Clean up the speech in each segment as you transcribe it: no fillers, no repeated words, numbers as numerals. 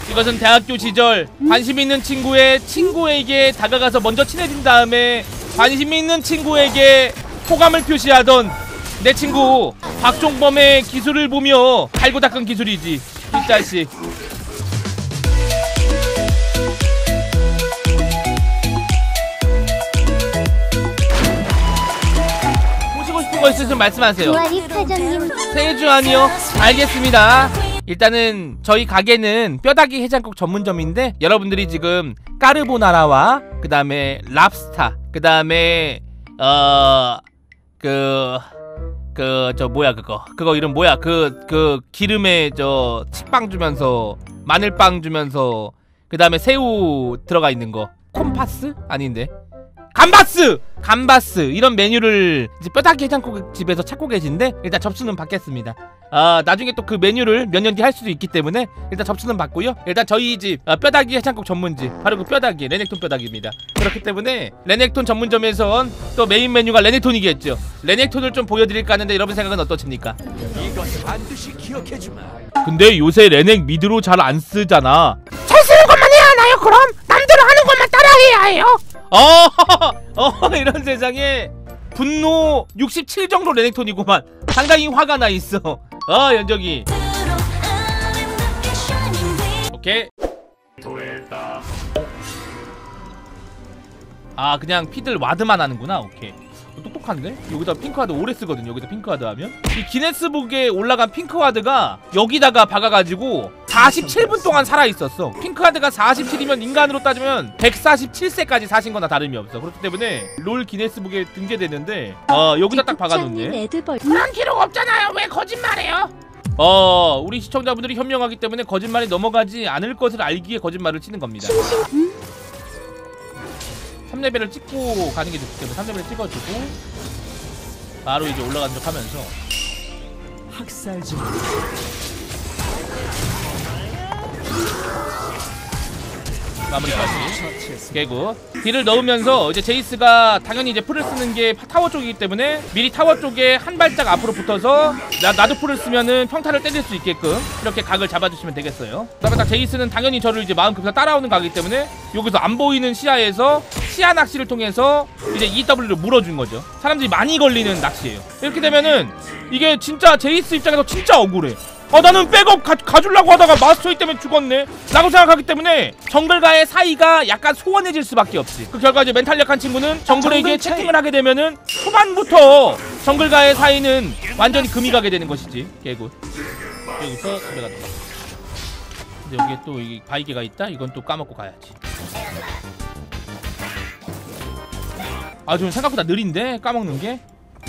이것은 대학교 시절 관심 있는 친구의 친구에게 다가가서 먼저 친해진 다음에 관심 있는 친구에게 호감을 표시하던 내 친구 박종범의 기술을 보며 갈고 닦은 기술이지. 이 자식. 보시고 싶은 거 있으시면 말씀하세요. 세주아니요? 알겠습니다. 일단은 저희 가게는 뼈다귀 해장국 전문점인데 여러분들이 지금 까르보나라와 그 다음에 랍스타 그 다음에 저 뭐야 그거 이름 뭐야 그 기름에 저 식빵 주면서 마늘빵 주면서 그 다음에 새우 들어가 있는 거 콤파스? 아닌데 감바스 이런 메뉴를 이제 뼈다귀 해장국 집에서 찾고 계신데 일단 접수는 받겠습니다. 나중에 또 그 메뉴를 몇 년 뒤 할 수도 있기 때문에 일단 접수는 받고요. 일단 저희 집 뼈다귀 해장국 전문집 바로 그 뼈다귀 레넥톤 뼈다귀입니다. 그렇기 때문에 레넥톤 전문점에선 또 메인 메뉴가 레넥톤이겠죠. 레넥톤을 좀 보여드릴까 하는데 여러분 생각은 어떠십니까? 이것을 반드시 기억해주마. 근데 요새 레넥 미드로 잘 안 쓰잖아. 잘 쓰는 것만 해야 하나요? 그럼 남대로 하는 것만 따라해야 해요? 이런 세상에 분노 67 정도 레넥톤이구만. 상당히 화가 나 있어. 연적이. 오케이. 그냥 피들 와드만 하는구나. 오케이. 똑똑한데? 여기다 핑크와드 오래 쓰거든. 여기다 핑크와드 하면 이 기네스북에 올라간 핑크와드가 여기다가 박아가지고 47분 동안 살아있었어. 핑크와드가 47이면 인간으로 따지면 147세까지 사신 거나 다름이 없어. 그렇기 때문에 롤 기네스북에 등재되는데 여기다 딱 박아놓네. 그런 기록 없잖아요. 왜 거짓말해요? 우리 시청자분들이 현명하기 때문에 거짓말이 넘어가지 않을 것을 알기에 거짓말을 치는 겁니다. 3레벨을 찍고 가는 게 좋기 때문에 3레벨을 찍어주고 바로 이제 올라가는 척 하면서 학살 중 마무리까지 깨고 딜을 넣으면서 이제 제이스가 당연히 이제 풀을 쓰는 게 타워 쪽이기 때문에 미리 타워 쪽에 한 발짝 앞으로 붙어서 나도 풀을 쓰면은 평타를 때릴 수 있게끔 이렇게 각을 잡아주시면 되겠어요. 그다음에 딱 제이스는 당연히 저를 이제 마음 급해서 따라오는 각이기 때문에 여기서 안 보이는 시야에서 시야 낚시를 통해서 이제 EW를 물어준 거죠. 사람들이 많이 걸리는 낚시예요. 이렇게 되면은 이게 진짜 제이스 입장에서 진짜 억울해. 나는 백업 가주려고 하다가 마스터이 때문에 죽었네 라고 생각하기 때문에 정글과의 사이가 약간 소원해질 수밖에 없지. 그 결과 이제 멘탈 약한 친구는 정글에게 채팅을 하게 되면은 초반부터 정글과의 사이는 완전히 금이 가게 되는 것이지. 개굿. 여기서 집에 가자. 근데 여기에 또 이 바이게가 있다? 이건 또 까먹고 가야지. 좀 생각보다 느린데? 까먹는 게?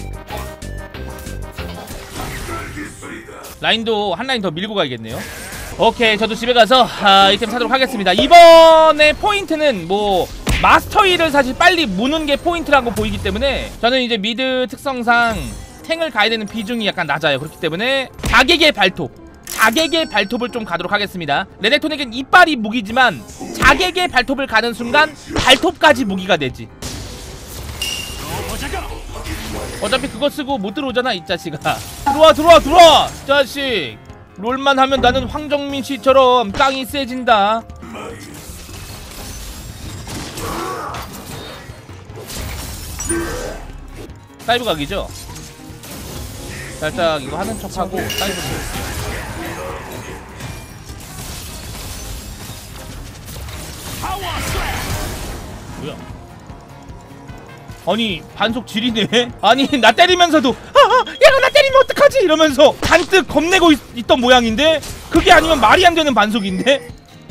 라인도 한 라인 더 밀고 가야겠네요. 오케이, 저도 집에 가서 아이템 사도록 하겠습니다. 이번에 포인트는 뭐 마스터이를 사실 빨리 무는 게 포인트라고 보이기 때문에 저는 이제 미드 특성상 탱을 가야 되는 비중이 약간 낮아요. 그렇기 때문에 자객의 발톱을 좀 가도록 하겠습니다. 레넥톤에겐 이빨이 무기지만 자객의 발톱을 가는 순간 발톱까지 무기가 되지. 어차피 그거 쓰고 못 들어오잖아 이 자식아. 들어와 자식. 롤만 하면 나는 황정민 씨처럼 깡이 세진다. 다이브 각이죠. 살짝 이거 하는 척하고 다이브 볼게요. 뭐야? 아니 반속 지리네. 아니 나 때리면서도 얘가 나 때리면 어떡하지 이러면서 잔뜩 겁내고 있던 모양인데 그게 아니면 말이 안 되는 반속인데.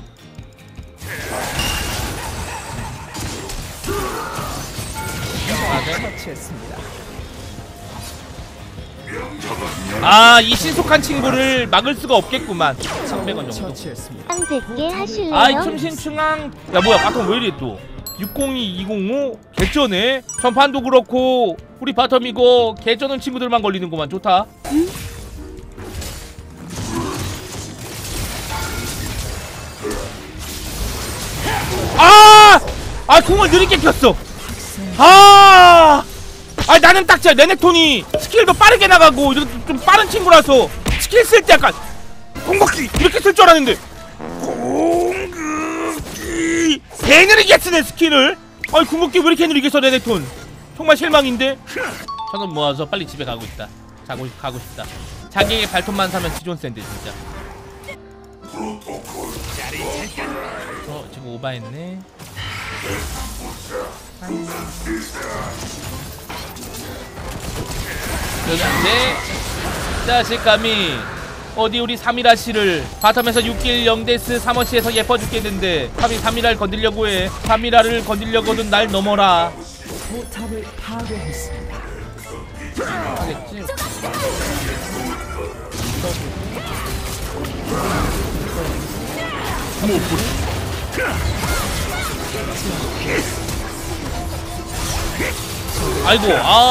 이 신속한 친구를 막을 수가 없겠구만. 300원 정도. 100개 하실래요? 춤신충왕. 야 뭐야 바텀 왜 이래 또. 602, 205 개쩌네. 전판도 그렇고 우리 바텀이고 개쩌는 친구들만 걸리는구만. 좋다. 공을 느리게 켰어. 나는 딱 진짜 레넥톤이 스킬도 빠르게 나가고 좀 빠른 친구라서 스킬 쓸 때 약간 공격기 이렇게 쓸 줄 알았는데 개느리게 쓰네 스킬을. 아니 궁극기 왜 이렇게 느리게 써 레넥톤. 정말 실망인데. 천원 모아서 빨리 집에 가고 싶다. 자기에게 발톱만 사면 지존센데 진짜. 지금 오바했네. 여기 안돼. 자식감이 어디 우리 사미라 씨를 바텀에서 6길 0데스 3어시에서 예뻐 죽겠는데 감히 사미라를 건들려고 해. 사미라를 건들려고는 날 넘어라. 포탑을 파괴했습니다. 하겠지? 아이고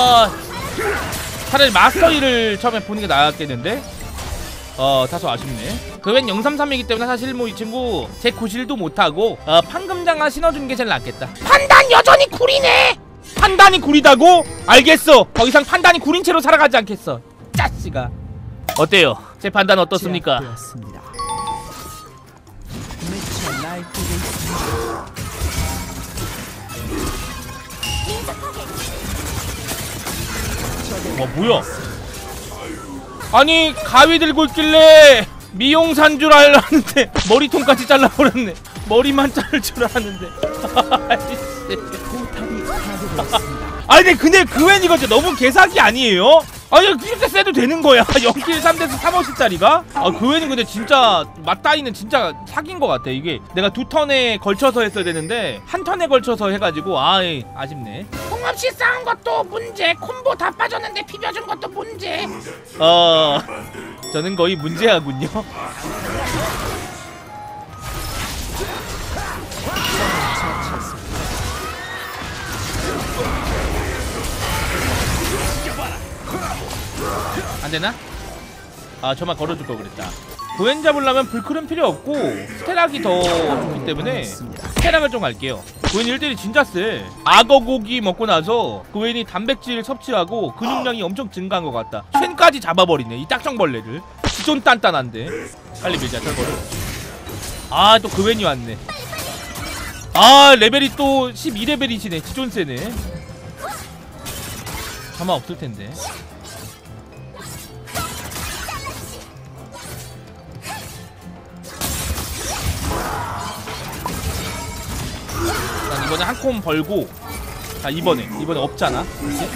차라리 마스터이를 처음에 보는 게 나았겠는데? 다소 아쉽네. 그웬 033이기 때문에 사실 뭐 이 친구 제 구실도 못하고 판금장아 신어주는 게 제일 낫겠다. 판단 여전히 구리네. 판단이 구리다고? 알겠어. 더 이상 판단이 구린 채로 살아가지 않겠어. 짜씨가. 어때요? 제 판단 어떻습니까? 제압되었습니다. 미쳐 날뛰고 있습니다. 뭐야? 아니 가위 들고 있길래 미용사인 줄 알았는데 머리통까지 잘라버렸네. 머리만 자를 줄 알았는데. 포탑이 파괴되었습니다. 아니 근데 그웬 이거 진짜 너무 개사기 아니에요? 아니 이렇게 세도 되는 거야. 0킬 3데스 3어시짜리가? 그웬이 근데 진짜 맞다이는 진짜 사기인 것 같아. 이게 내가 2턴에 걸쳐서 했어야 되는데 한 턴에 걸쳐서 해가지고 아쉽네. 홍없이 싸운 것도 문제. 콤보 다 빠졌는데 비벼준 것도 문제. 저는 거의 문제하군요. 안되나? 저만 걸어줄 걸 그랬다. 그웬 잡으려면 불클은 필요 없고 스테락이 더 좋기 때문에 스테락을 좀 갈게요. 그웬 1대1이 진짜 세. 악어 고기 먹고 나서 그웬이 단백질 섭취하고 근육량이 엄청 증가한 것 같다. 쉔까지 잡아버리네 이 딱정벌레를. 지존 단단한데. 빨리 밀자 털거를. 또 그웬이 왔네. 레벨이 또 12레벨이시네. 지존 세네. 가만 없을텐데. 이번에 한 콤 벌고. 자 이번에 없잖아. 그치?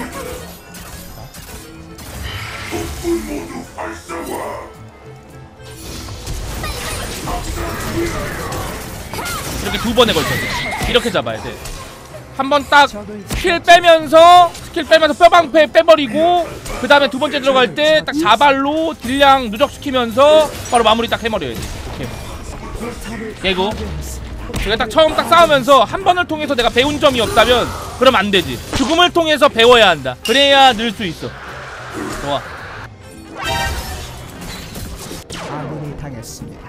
이렇게 두 번에 걸쳐서 이렇게 잡아야 돼. 한 번 딱 스킬 빼면서 뼈방패 빼버리고 그 다음에 두 번째 들어갈 때 딱 자발로 딜량 누적시키면서 바로 마무리 딱 해버려야지. 오케이. 깨고 제가 딱 처음 딱 싸우면서 한 번을 통해서 내가 배운 점이 없다면 그럼 안 되지. 죽음을 통해서 배워야 한다. 그래야 늘 수 있어. 좋아. 아군이 당했습니다.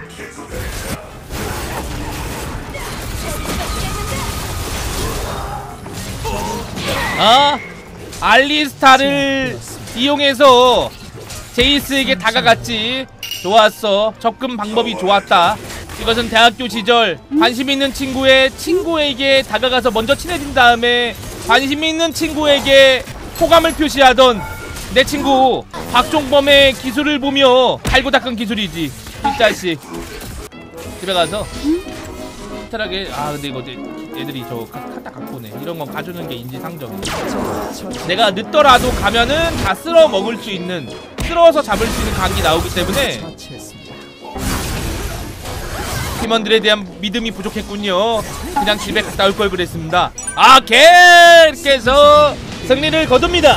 알리스타를 이용해서 제이스에게 다가갔지. 좋았어. 접근 방법이 좋았다. 이것은 대학교 시절 관심 있는 친구에게 다가가서 먼저 친해진 다음에 관심 있는 친구에게 호감을 표시하던 내 친구 박종범의 기술을 보며 갈고 닦은 기술이지. 이 자식. 집에 가서 스트하게 근데 이거 애들이 저 카타 갖고 오네. 이런 건 가주는 게 인지상정이야. 내가 늦더라도 가면은 다 쓸어 먹을 수 있는, 쓸어서 잡을 수 있는 각이 나오기 때문에 팀원들에 대한 믿음이 부족했군요. 그냥 집에 갔다 올 걸 그랬습니다. 이렇게 해서 승리를 거둡니다.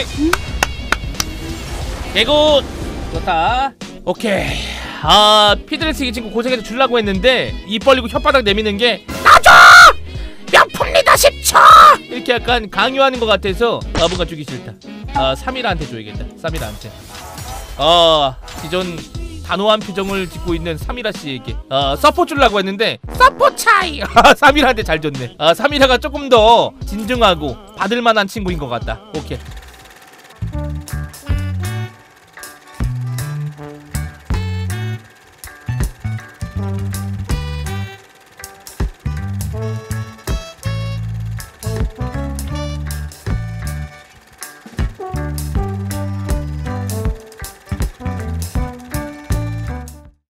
개굿. 좋다. 오케이. 피드레스기 친구 고생해서 주려고 했는데 입 벌리고 혓바닥 내미는 게 놔줘! 명품 리더 10초! 이렇게 약간 강요하는 것 같아서 뭔가 주기 싫다. 3일한테 줘야겠다. 3일한테. 기존 단호한 표정을 짓고 있는 사미라 씨에게 서포 주려고 했는데 서포 차이! 3일한테 잘 줬네. 3일아가 조금 더 진중하고 받을만한 친구인 것 같다. 오케이.